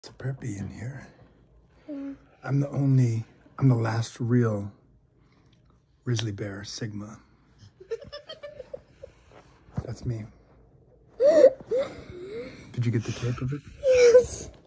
It's a preppy in here. I'm the last real grizzly bear Sigma. That's me. Did you get the tape of it? Yes.